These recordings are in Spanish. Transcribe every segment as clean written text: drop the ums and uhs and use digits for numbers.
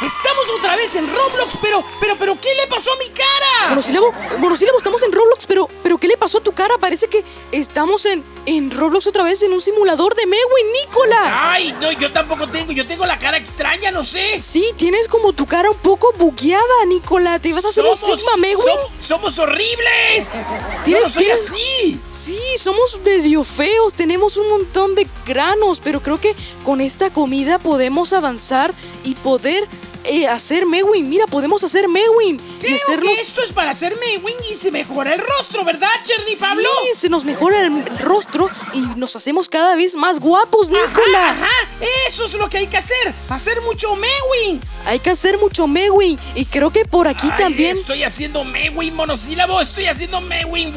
Estamos otra vez en Roblox, pero, ¿qué le pasó a mi cara? Monosílabo, estamos en Roblox, pero ¿qué le pasó a tu cara? Parece que estamos en Roblox otra vez, en un simulador de Mewing, Nicola. Ay, no, yo tampoco tengo la cara extraña, no sé. Sí, tienes como tu cara un poco bugueada, Nicola. ¿Te vas a hacer un Sigma Mewing? ¡Somos horribles! Yo no soy así. Sí, somos medio feos, tenemos un montón de granos, pero creo que con esta comida podemos avanzar y poder hacer Mewing. Mira, podemos hacer Mewing. Creo que esto es para hacer Mewing y se mejora el rostro, ¿verdad, Cherny Pablo? Sí, se nos mejora el rostro y nos hacemos cada vez más guapos, Nicola. Ajá, eso es lo que hay que hacer mucho Mewing. Hay que hacer mucho Mewing y creo que por aquí también... Estoy haciendo Mewing, monosílabo, estoy haciendo Mewing.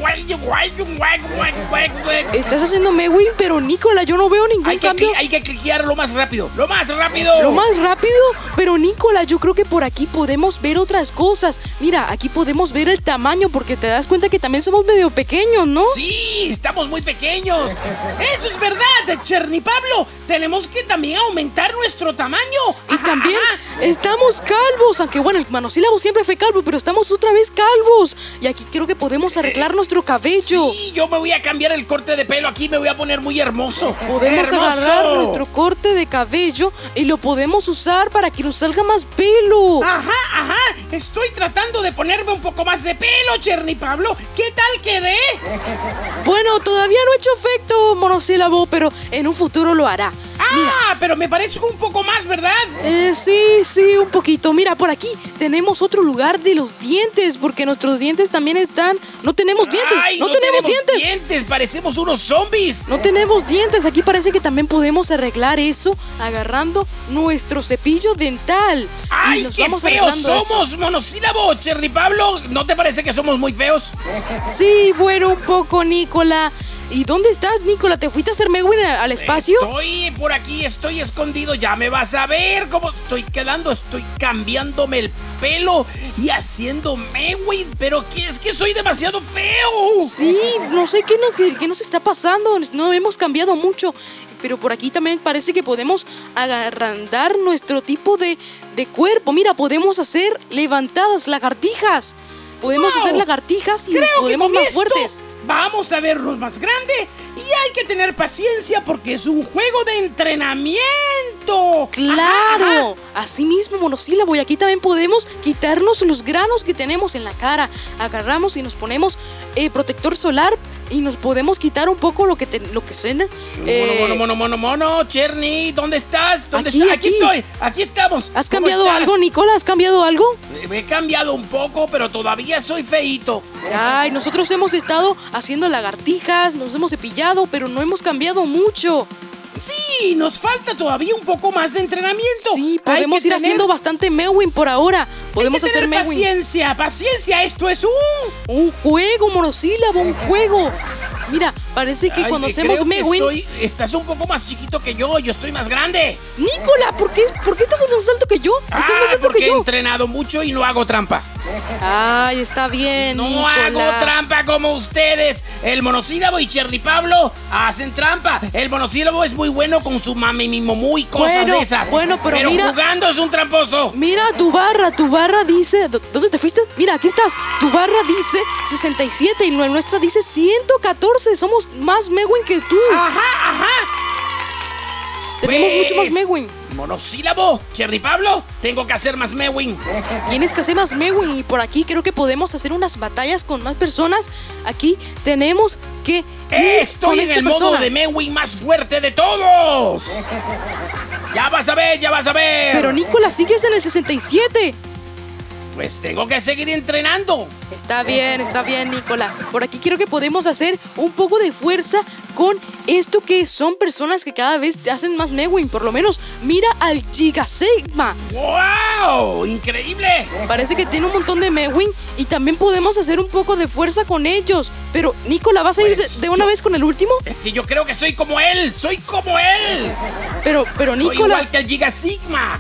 Estás haciendo Mewing, pero Nicola, yo no veo ningún cambio. Hay que cliquear lo más rápido. Lo más rápido, pero Nicola, yo creo que por aquí podemos ver otras cosas. Mira, aquí podemos ver el tamaño porque te das cuenta que también somos medio pequeños, ¿no? Sí, estamos muy pequeños. Eso es verdad, Cherny Pablo. Tenemos que también aumentar nuestro tamaño. Y también estamos calvos, aunque bueno, el monosílabo siempre fue calvo, pero estamos otra vez calvos. Y aquí creo que podemos arreglar nuestro cabello. Sí, yo me voy a cambiar el corte de pelo aquí, me voy a poner muy hermoso. Podemos agarrar nuestro corte de cabello y lo podemos usar para que nos salga más pelo. Ajá. Estoy tratando de ponerme un poco más de pelo, Cherny Pablo. ¿Qué tal quedé? Bueno, todavía no ha hecho efecto, monosílabo, pero en un futuro lo hará. Mira. Pero me parezco un poco más, ¿verdad? Sí, un poquito. Mira, por aquí tenemos otro lugar de los dientes, porque nuestros dientes también están... No tenemos dientes. No tenemos dientes. Parecemos unos zombies. No tenemos dientes. Aquí parece que también podemos arreglar eso agarrando nuestro cepillo dental. ¡Ay, nos qué vamos feos somos, eso. Monosílabo, Cherny Pablo! ¿No te parece que somos muy feos? Sí, bueno, un poco, Nicola. ¿Y dónde estás, Nicola? ¿Te fuiste a hacer Mewing al espacio? Estoy por aquí, estoy escondido. Ya me vas a ver cómo estoy quedando. Estoy cambiándome el pelo y haciendo Mewing. Pero es que soy demasiado feo. Sí, no sé qué nos está pasando. No hemos cambiado mucho. Pero por aquí también parece que podemos agrandar nuestro tipo de cuerpo. Mira, podemos hacer levantadas, lagartijas. Podemos hacer lagartijas y nos podemos más fuertes. Vamos a vernos más grande y hay que tener paciencia porque es un juego de entrenamiento. ¡Claro! Así mismo, monosílabo. Y aquí también podemos quitarnos los granos que tenemos en la cara. Agarramos y nos ponemos protector solar y nos podemos quitar un poco lo que suena. Mono, Cherny, ¿dónde estás? Aquí estoy, aquí estamos. ¿Has cambiado algo, Nicola? ¿Has cambiado algo? Me he cambiado un poco, pero todavía soy feíto. Ay, nosotros hemos estado haciendo lagartijas, nos hemos cepillado, pero no hemos cambiado mucho. Sí, nos falta todavía un poco más de entrenamiento. Sí, podemos ir haciendo bastante Mewing por ahora. Podemos hacer Mewing. Paciencia, esto es un juego, monosílabo, un juego. Mira, parece que cuando hacemos Mewing... Estás un poco más chiquito que yo estoy más grande. Nicola, ¿por qué estás más alto que yo? Estás más alto que yo. He entrenado mucho y no hago trampa. Ay, está bien, Nicola. No hago trampa como ustedes. El monosílabo y Cherny Pablo hacen trampa. El monosílabo es muy bueno con su mami y cosas de esas. Pero mira, jugando es un tramposo. Mira tu barra dice... ¿Dónde te fuiste? Mira, aquí estás. Tu barra dice 67 y nuestra dice 114. Somos más Mewing que tú. Ajá. Tenemos mucho más Mewing. Monosílabo, Cherny Pablo, tengo que hacer más Mewing. Tienes que hacer más Mewing y por aquí creo que podemos hacer unas batallas con más personas. Aquí tenemos que... Estoy en el modo de Mewing más fuerte de todos. Ya vas a ver. Pero Nicola, sigues en el 67. Pues tengo que seguir entrenando. Está bien, Nicola. Por aquí creo que podemos hacer un poco de fuerza con esto que son personas que cada vez te hacen más Mewing. Por lo menos, mira al Giga Sigma. ¡Wow! ¡Increíble! Parece que tiene un montón de Mewing y también podemos hacer un poco de fuerza con ellos. Pero, Nicola, ¿vas a ir de una vez con el último? Es que yo creo que soy como él. Pero Nicola... Soy igual que el Giga Sigma.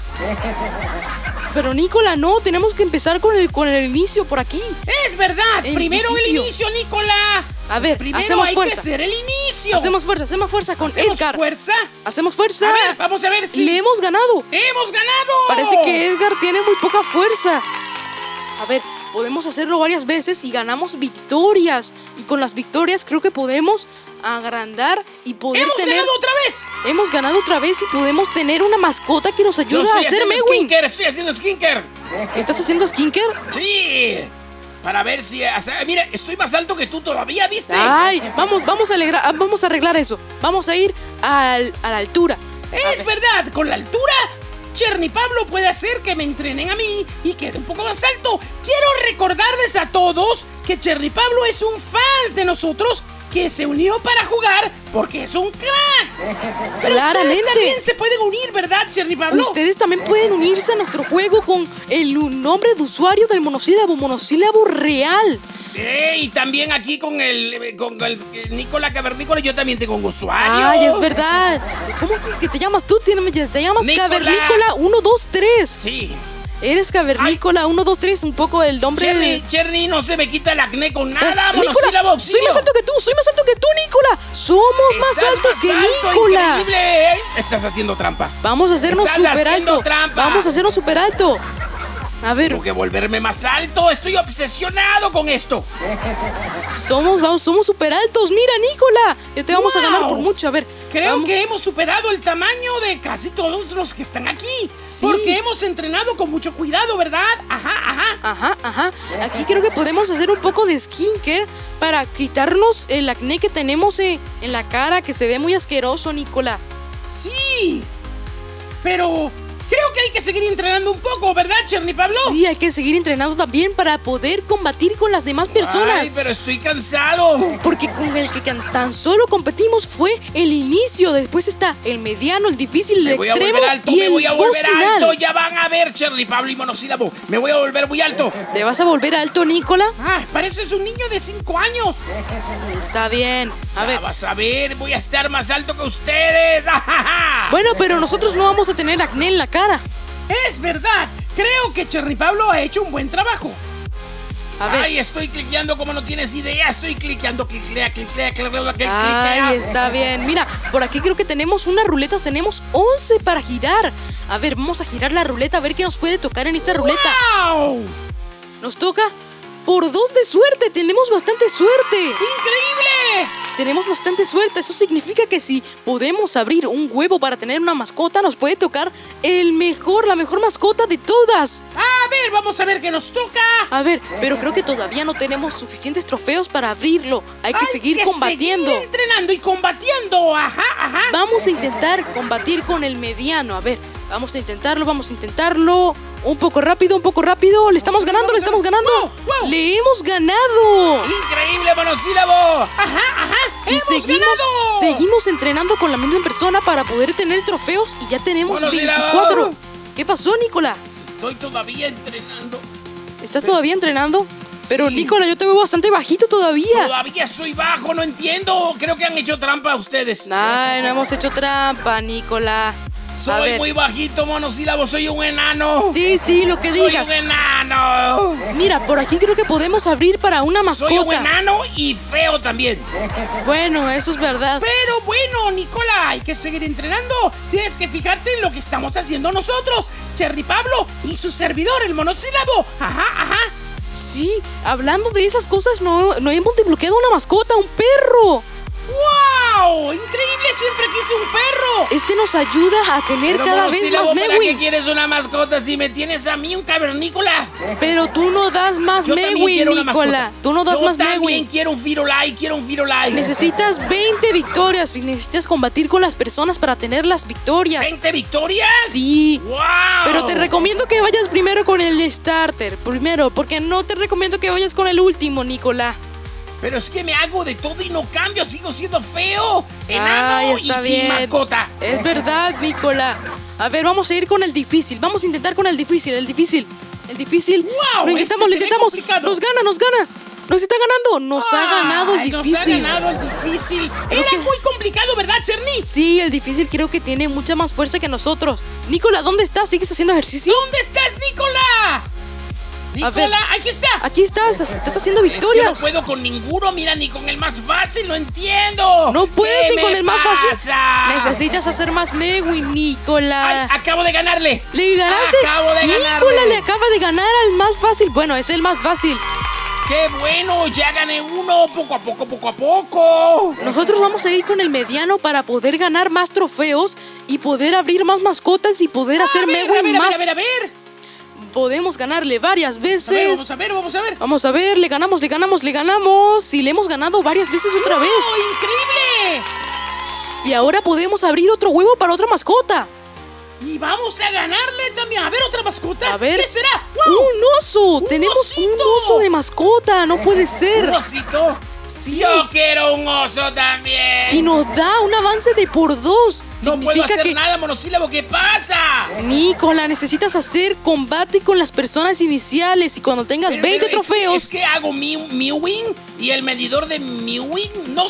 Pero Nicola, no, tenemos que empezar con el inicio por aquí. Es verdad, primero el inicio, Nicola. A ver, Primero hacemos hay fuerza. que hacer el inicio. Hacemos fuerza con ¿Hacemos Edgar. fuerza? Hacemos fuerza. A ver, vamos a ver si... Le hemos ganado. ¡Hemos ganado! Parece que Edgar tiene muy poca fuerza. A ver, podemos hacerlo varias veces y ganamos victorias. Y con las victorias creo que podemos agrandar y poder ¡Hemos tener... ganado otra vez! Hemos ganado otra vez y podemos tener una mascota que nos Yo ayude a estoy hacer haciendo Megwin. skincare, estoy haciendo skincare. ¿Estás haciendo skincare? Sí. Para ver si... O sea, mira, estoy más alto que tú todavía, ¿viste? Ay, vamos a arreglar eso. Vamos a ir a la altura. Es verdad, con la altura, Cherny Pablo puede hacer que me entrenen a mí y quede un poco más alto. Quiero recordarles a todos que Cherny Pablo es un fan de nosotros que se unió para jugar porque es un crack. Pero Claramente. ustedes también se pueden unir, ¿verdad, Cherny Pablo? Ustedes también pueden unirse a nuestro juego con el nombre de usuario del monosílabo real. Y también aquí con el Nicola Cavernícola yo también tengo un usuario. Ay, es verdad. ¿Cómo que te llamas tú? Te llamas Nicola. Cavernícola 123. Sí. Eres Cavernícola 123, un poco el nombre de... Cherny, no se me quita el acné con nada, Nicola, monosílabo, soy auxilio. más alto que tú, Nicola. Somos más Estás altos más que alto, Nicola. Increíble, ¿eh? Estás haciendo trampa. Vamos a hacernos Estás super haciendo alto. trampa. Vamos a hacernos super alto. A ver, Tengo que volverme más alto. Estoy obsesionado con esto. somos super altos. Mira, Nicola. Ya te vamos a Wow. ganar por mucho. A ver, Creo vamos. que hemos superado el tamaño de casi todos los que están aquí. Sí. Porque hemos entrenado con mucho cuidado, ¿verdad? Ajá. Aquí creo que podemos hacer un poco de skincare para quitarnos el acné que tenemos en la cara, que se ve muy asqueroso, Nicola. Sí. Pero creo que hay que seguir entrenando un poco, ¿verdad, Cherny Pablo? Sí, hay que seguir entrenando también para poder combatir con las demás personas. Ay, pero estoy cansado. Porque con el que tan solo competimos fue el inicio. Después está el mediano, el difícil, el Me voy a extremo volver alto, y me el voy a boss volver final. alto. Ya van a ver, Cherny Pablo y monosílabo. Me voy a volver muy alto. ¿Te vas a volver alto, Nicola? Ah, pareces un niño de 5 años. Está bien. A ver. Vas a ver, voy a estar más alto que ustedes. Bueno, pero nosotros no vamos a tener acné en la cara. Es verdad. Creo que Cherny Pablo ha hecho un buen trabajo. A ver. Ay, estoy cliqueando como no tienes idea. Estoy cliqueando, cliquea. Ay, está bien. Mira, por aquí creo que tenemos unas ruletas. Tenemos 11 para girar. A ver, vamos a girar la ruleta a ver qué nos puede tocar en esta ruleta. ¡Wow! Nos toca por 2 de suerte. Tenemos bastante suerte. ¡Increíble! Tenemos bastante suerte. Eso significa que si podemos abrir un huevo para tener una mascota, nos puede tocar la mejor mascota de todas. A ver, vamos a ver qué nos toca. A ver, pero creo que todavía no tenemos suficientes trofeos para abrirlo. Hay que seguir combatiendo. Seguir entrenando y combatiendo. Ajá. Vamos a intentar combatir con el mediano. A ver, vamos a intentarlo. Un poco rápido. Le estamos ganando. Wow. Le hemos ganado. Increíble, monosílabo. Ajá. Y ¡Hemos ganado! seguimos entrenando con la misma persona para poder tener trofeos y ya tenemos Monosílabo. 24. ¿Qué pasó, Nicola? Estoy todavía entrenando. ¿Estás todavía entrenando? Pero, Nicola, yo te veo bastante bajito todavía. Todavía soy bajo, no entiendo. Creo que han hecho trampa ustedes. Ay, no hemos hecho trampa, Nicola. A Soy ver. muy bajito, monosílabo. Soy un enano. Sí, lo que digas. Soy un enano. Mira, por aquí creo que podemos abrir para una mascota. Soy un enano y feo también. Bueno, eso es verdad. Pero bueno, Nicola, hay que seguir entrenando. Tienes que fijarte en lo que estamos haciendo nosotros, Cherny Pablo y su servidor, el monosílabo. Ajá. Sí, hablando de esas cosas, no hemos desbloqueado una mascota, un perro. ¡Wow! ¡Increíble! Siempre quise un perro. Este nos ayuda a tener cada vez más ¿para qué Megwin. quieres una mascota si me tienes a mí, un cavernícola? Pero tú no das más Yo también Megwin, quiero una Nicola. mascota. Tú no das más Yo también Megwin. quiero un Firulai, Necesitas 20 victorias. Necesitas combatir con las personas para tener las victorias. ¿20 victorias? Sí. ¡Wow! Pero te recomiendo que vayas primero con el starter. Primero, porque no te recomiendo que vayas con el último, Nicola. Pero es que me hago de todo y no cambio, sigo siendo feo, enano Ay, está y bien. sin mascota. Es verdad, Nicola. A ver, vamos a ir con el difícil. Vamos a intentar con el difícil. El difícil. ¡Wow! Lo intentamos, este se ve complicado. Nos gana. Nos está ganando. Nos ha ganado el difícil. Nos ha ganado el difícil. Creo Era que- muy complicado, ¿verdad, Cherny? Sí, el difícil creo que tiene mucha más fuerza que nosotros. Nicola, ¿dónde estás? ¿Sigues haciendo ejercicio? ¿Dónde estás, Nicola? A ver, Nicola, aquí está. aquí estás haciendo Es que victorias. no puedo con ninguno, mira, ni con el más fácil, no entiendo. No puedes ¿Qué ni con me el más fácil. pasa? Necesitas hacer más Meguin, Nicola. Ay, acabo de ganarle. ¿Le ganaste? Acabo de ganarle. Nicola le acaba de ganar al más fácil. Bueno, es el más fácil. ¡Qué bueno! Ya gané uno, poco a poco, poco a poco. Nosotros vamos a ir con el mediano para poder ganar más trofeos y poder abrir más mascotas y poder hacer Meguin más. A ver. Podemos ganarle varias A ver, veces. vamos a ver, vamos a ver. Vamos a ver, le ganamos. Y le hemos ganado varias veces otra vez. ¡Oh, increíble! Y ahora podemos abrir otro huevo para otra mascota. Y vamos a ganarle también. A ver, otra mascota. A ver. ¿Qué será? ¡Wow! ¡Un oso! Tenemos un osito! oso de mascota. No puede ser. ¿Un osito? Sí. Yo quiero un oso también. Y nos da un avance de por 2. No puedo hacer nada, monosílabo. ¿Qué pasa? Nicola, necesitas hacer combate con las personas iniciales. Y cuando tengas Pero 20 es trofeos. que hago Mewing y el medidor de Mewing no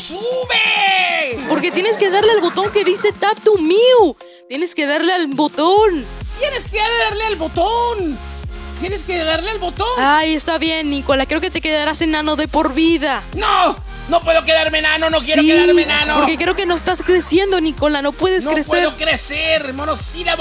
sube. Porque tienes que darle al botón que dice Tap to Mew. Tienes que darle al botón. Tienes que darle al botón. Tienes que darle al botón. Ay, está bien, Nicola. Creo que te quedarás enano de por vida. No, no puedo quedarme enano. No quiero Sí, quedarme enano. porque creo que no estás creciendo, Nicola. No puedes no crecer. puedo crecer. Monosílabo,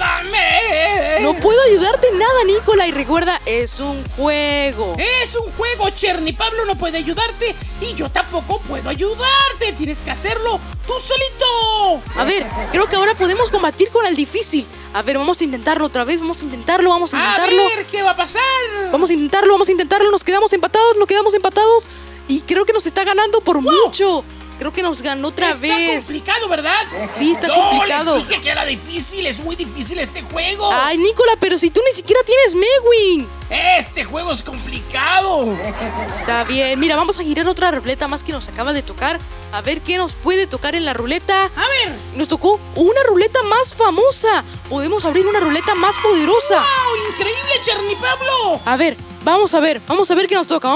ayúdame. No puedo ayudarte en nada, Nicola. Y recuerda, es un juego. Es un juego, Cherny. Pablo no puede ayudarte y yo tampoco puedo ayudarte. Tienes que hacerlo tú solito. A ver, creo que ahora podemos combatir con el difícil. A ver, vamos a intentarlo otra vez. Vamos a intentarlo. A ver, ¿qué va a pasar? Vamos a intentarlo. Nos quedamos empatados. Y creo que nos está ganando por mucho. Creo que nos ganó otra vez. Está complicado, ¿verdad? Sí, está complicado. Les dije que era difícil, es muy difícil este juego. Ay, Nicola, pero si tú ni siquiera tienes Meguin. Este juego es complicado. Está bien. Mira, vamos a girar otra ruleta más que nos acaba de tocar. A ver qué nos puede tocar en la ruleta. A ver. Nos tocó una ruleta más famosa. Podemos abrir una ruleta más poderosa. ¡Wow! ¡Increíble, Cherny Pablo! A ver, vamos a ver qué nos toca.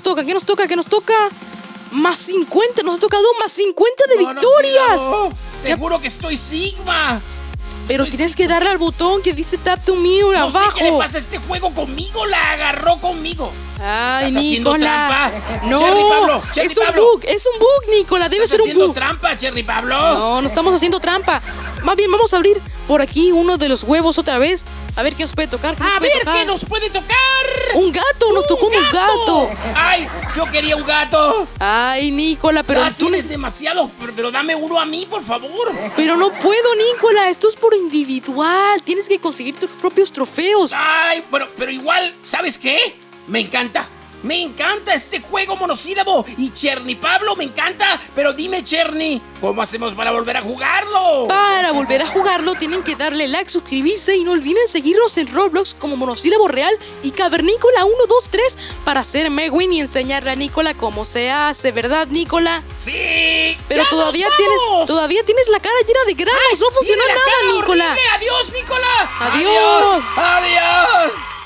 ¿Qué nos toca? Más 50, nos ha tocado más 50 de victorias. No, te juro que estoy Sigma. Pero tienes que darle al botón que dice Tap to Mew No abajo. sé qué le pasa a este juego conmigo, la agarró conmigo. Ay, ¿Estás haciendo Nicola. trampa? No, Cherny es un Pablo. bug, Nicola. Debe ser un haciendo bug. trampa, Cherny Pablo? No estamos haciendo trampa. Más bien, vamos a abrir por aquí uno de los huevos otra vez. A ver qué nos puede tocar. ¿Qué nos puede tocar? Un gato, nos tocó un gato. Ay, yo quería un gato. Ay, Nicola, pero Ya tú tienes demasiado, pero dame uno a mí, por favor. Pero no puedo, Nicola. Esto es por individual. Tienes que conseguir tus propios trofeos. Ay, bueno, pero igual, ¿sabes qué? Me encanta este juego monosílabo. Y Cherny Pablo, me encanta. Pero dime, Cherny, ¿cómo hacemos para volver a jugarlo? Para volver a jugarlo tienen que darle like, suscribirse y no olviden seguirnos en Roblox como Monosílabo Real y Cavernícola 123 para hacer Meguin y enseñarle a Nicola cómo se hace, ¿verdad, Nicola? Sí. Pero ¡Ya todavía nos vamos! tienes la cara llena de granos. Ay, No funcionó tiene la nada, cara Nicola. horrible. Adiós, Nicola. Adiós. Adiós.